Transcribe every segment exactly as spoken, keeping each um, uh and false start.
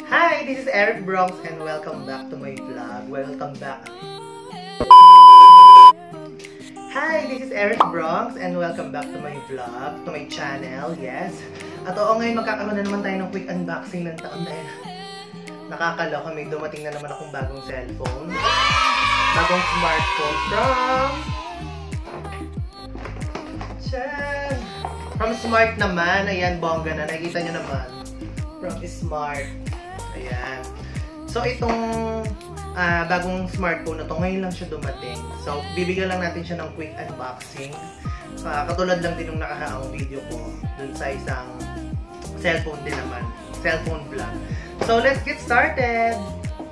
Hi, this is Erif Bronx and welcome back to my vlog. Welcome back. Hi, this is Erif Bronx and welcome back to my vlog, to my channel, yes. At oo, ngayon magkakaroon na naman tayo ng quick unboxing ng taon dahil nakakaloka, may dumating na naman akong bagong cellphone. Bagong smartphone from... Tiyaan! From Smart naman, ayan, bongga na, nakikita nyo naman. From Smart. Ayan. So, itong uh, bagong smartphone na to, ngayon lang siya dumating. So, bibigyan lang natin siya ng quick unboxing. Uh, katulad lang din nung nakakaang video ko dun sa isang cellphone din naman. Cellphone vlog. So, let's get started!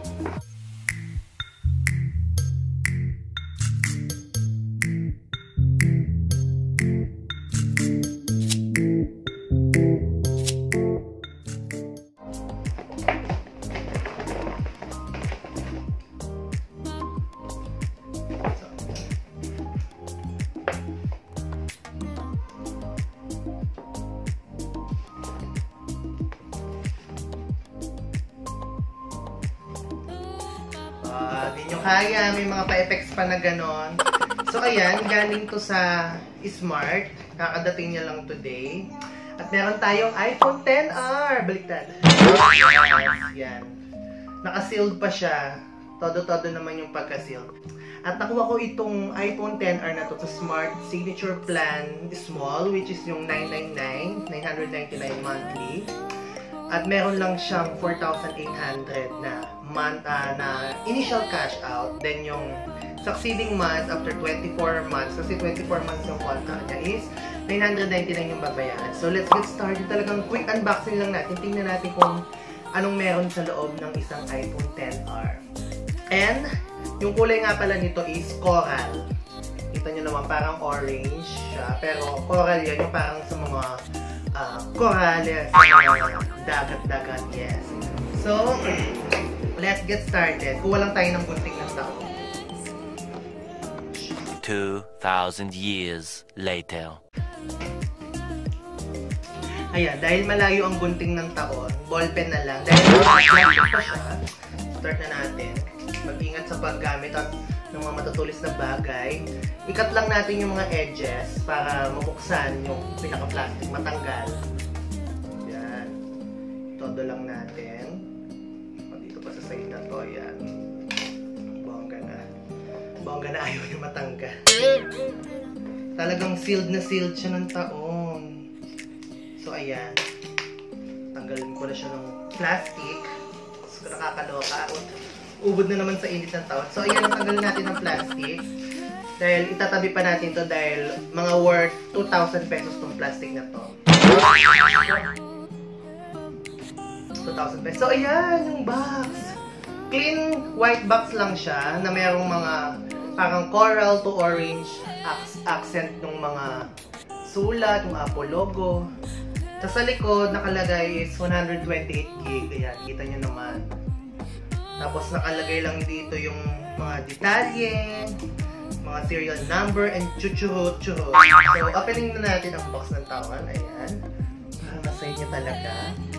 Hindi nyo kaya, may mga pa-effects pa na ganon. So ayan, galing to sa Smart. Kakadating niya lang today. At meron tayong iPhone ten R. Baliktad. Yan. Naka-sealed pa siya. Todo-todo naman yung pagka-sealed. At nakuha ko itong iPhone ten R na to sa Smart Signature Plan Small, which is yung nine ninety-nine, nine ninety-nine monthly. At meron lang siyang four thousand eight hundred na month uh, na initial cash out. Then yung succeeding months after twenty-four months, kasi twenty-four months yung contract niya, is nine ninety-nine yung babayaran. So let's get started. Talagang quick unboxing lang natin. Tingnan natin kung anong meron sa loob ng isang iPhone ten R. And yung kulay nga pala nito is coral. Kita nyo naman parang orange siya, pero coral yan, yung parang sa mga uh, corales, dagat-dagat, yes. So, let's get started. Kuha lang tayo ng gunting ng taon. two thousand years later. Ayan, dahil malayo ang gunting ng taon, ballpen na lang. Dahil plastic pa siya, start na natin. Mag-ingat sa paggamit at ng mga matutulis na bagay. Ikat lang natin yung mga edges para mabuksan yung pinaka-plastic, matanggal. Ayan. Todo lang natin. Dito pa sa side na to, ayan. Bongga na. Bongga na, ayaw yung matanggal. Talagang sealed na sealed siya ng taon. So, ayan. Tanggalin ko na siya ng plastic. So, nakakaloka. Ubod na naman sa init ng taon. So, ayan, natanggalin natin ng plastic. Dahil itatabi pa natin to dahil mga worth two thousand pesos tong plastic na to. two thousand pesos. So, ayan, yung box. Clean white box lang siya na mayroong mga parang coral to orange accent ng mga sulat, yung Apple logo. Tapos sa likod, nakalagay is one hundred twenty-eight gig. Ayan, kita nyo naman. Tapos nakalagay lang dito yung mga detalye, mga serial number, and chuchuhot-chuhot. So, opening na natin ang box ng taon. Ayan. Parang nasa inyo talaga.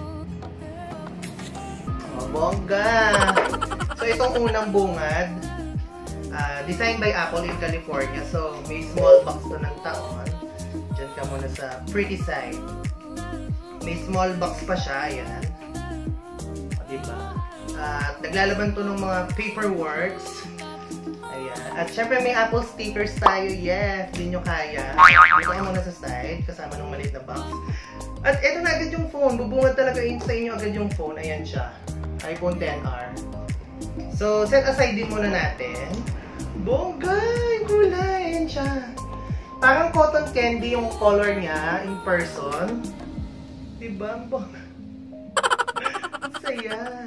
Oh, bongga! So, itong unang bungad, uh, designed by Apple in California. So, may small box to ng taon. Diyan ka muna sa pretty side. May small box pa siya. Ayan. O, diba? At naglalaban to ng mga paperworks. Ayan. At syempre may Apple stickers tayo. Yes, din nyo kaya. Dito ka muna sa side, kasama ng maliit na box. At eto na agad yung phone. Bubungad talaga yun sa inyo agad yung phone. Ayan siya. iPhone ten R. So, set aside din muna natin. Bongga! Yung kulay. Ayan siya. Parang cotton candy yung color niya in person. Diba? Bongga. Saya.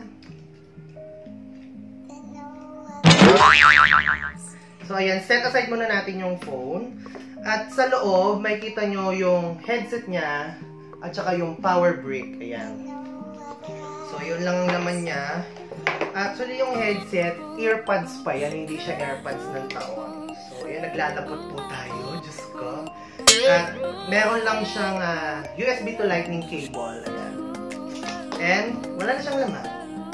So, ayan, set aside muna natin yung phone. At sa loob, makikita nyo yung headset niya at saka yung power brick. Ayan. So, yun lang naman niya. Actually, yung headset, earpods pa yan. Hindi siya airpods ng taon. So, ayan, naglalapot po tayo. Diyos ko. At meron lang siyang uh, U S B to lightning cable. Ayan. And, wala na siyang laman.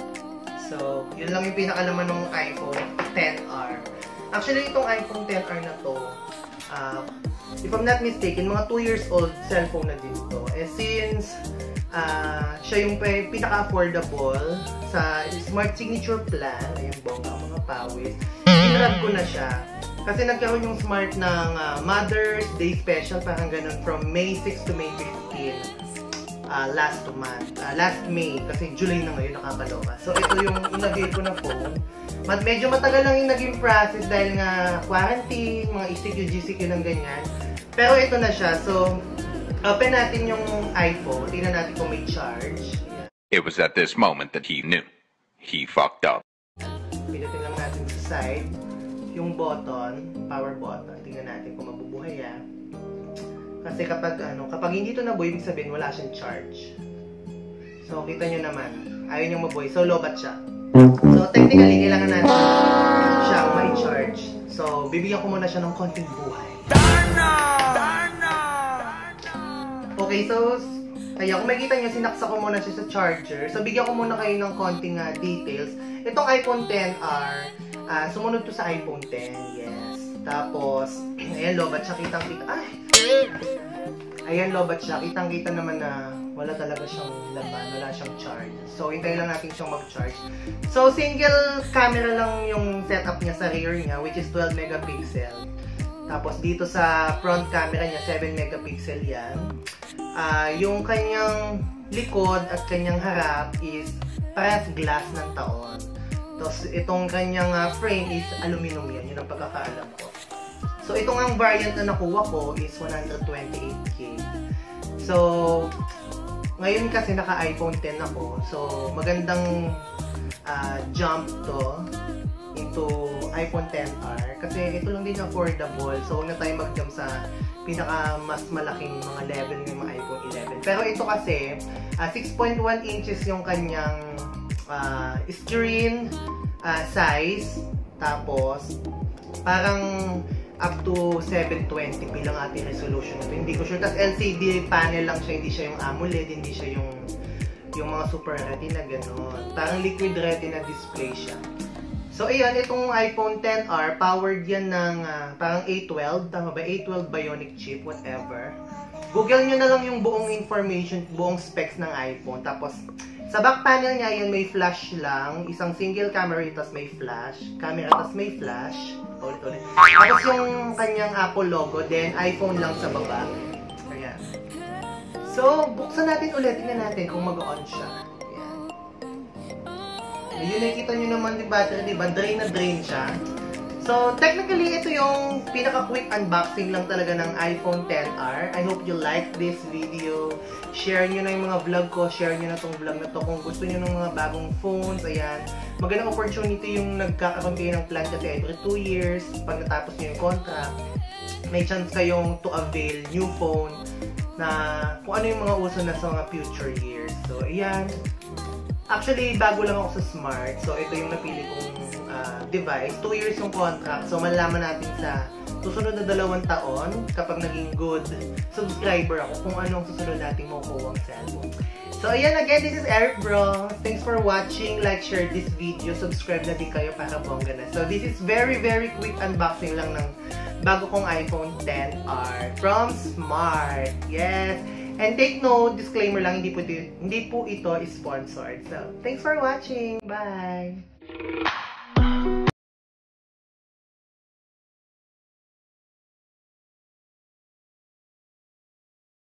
So, yun lang yung pinakalaman ng iPhone ten R. Actually, itong iPhone ten R na to, uh, if I'm not mistaken, mga two years old cellphone na din to. Eh, since uh, siya yung pinaka-affordable sa Smart Signature Plan, ayun bongga mga pawis, sinrap ko na siya. Kasi nagkaroon yung Smart ng uh, Mother's Day Special, parang ganun, from May sixth to May fifteenth. Uh, last month, uh, last May, kasi July na ngayon, nakakaloka. So, ito yung inagay ko na phone. Mat medyo matagal lang yung naging process dahil nga quarantine, mga E C Q, G C Q ng ganyan. Pero ito na siya. So, open natin yung iPhone. Tingnan natin kung may charge. Ayan. It was at this moment that he knew. He fucked up. Pinutin lang natin sa side yung button, power button. Tingnan natin kung mabubuhay yan. Kasi kapag ano, kapag hindi ito nabuhay, ibig sabihin wala siyang charge. So, kita nyo naman, ayaw niyang mabuhay. So, lobat siya. So, technically, kailangan natin siya may charge. So, bibigyan ko muna siya ng konting buhay. Darna! Darna! Okay, so, kaya kung makikita nyo, sinaksa ko muna siya sa charger. So, bigyan ko muna kayo ng konting uh, details. Itong iPhone ten R, uh, sumunod to sa iPhone ten, yes. Tapos, ayan, lobat siya, kitang-kita. Ay! Ayan, lobat siya. Kitang-kita naman na wala talaga siyang laman, wala siyang charge. So, hintayin lang natin siyang mag-charge. So, single camera lang yung setup niya sa rear niya, which is twelve megapixel. Tapos, dito sa front camera niya, seven megapixel yan. Uh, yung kanyang likod at kanyang harap is parehas glass ng taon. Tapos, itong kanyang uh, frame is aluminum yan. Yun ang pagkakaalam ko. So, itong ang variant na nakuha ko is one twenty-eight K. So, ngayon kasi naka-iPhone ten ako. So, magandang uh, jump to into iPhone ten R. Kasi ito lang din affordable. So, huwag na tayo mag-jump sa pinaka mas malaking mga level ng mga iPhone eleven. Pero ito kasi, uh, six point one inches yung kanyang uh, screen uh, size. Tapos, parang up to seven twenty p lang ating resolution ito. Hindi ko sure. Tapos L C D panel lang siya. Hindi siya yung AMOLED. Hindi siya yung yung mga super retina gano'n. Parang liquid retina display siya. So, ayan. Itong iPhone ten R, powered yan ng uh, parang A twelve. Tama ba? A twelve Bionic chip, whatever. Google nyo na lang yung buong information, buong specs ng iPhone. Tapos, sa back panel niya, yun may flash lang. Isang single camera, tapos may flash. Camera, tapos may flash. Ulit-ulit. Tapos yung kanyang Apple logo, then iPhone lang sa baba. Ayan. So, buksan natin ulit. Tingnan natin kung mag-on siya. Ayan. Yun, nakikita nyo naman yung battery, diba? Drain na drain siya. So, technically, ito yung pinaka-quick unboxing lang talaga ng iPhone ten R. I hope you like this video. Share nyo na yung mga vlog ko. Share nyo na tong vlog na to. Kung gusto nyo ng mga bagong phones, ayan. Magandang opportunity yung nagkakaroon kayo ng plan kasi every two years, pag natapos nyo yung contract, may chance kayong to avail new phone na kung ano yung mga uso na sa mga future years. So, ayan. Actually, bago lang ako sa Smart. So, ito yung napili kong uh, device. two years yung contract. So, malalaman natin sa susunod na dalawang taon kapag naging good subscriber ako kung anong susunod natin makukuha ang cellphone. So, ayan again. This is Erif, bro. Thanks for watching. Like, share this video. Subscribe na din kayo para bongga na. So, this is very, very quick unboxing lang ng bago kong iPhone ten R from Smart. Yes! And take note, disclaimer lang, hindi po, hindi po ito sponsored. So, thanks for watching. Bye!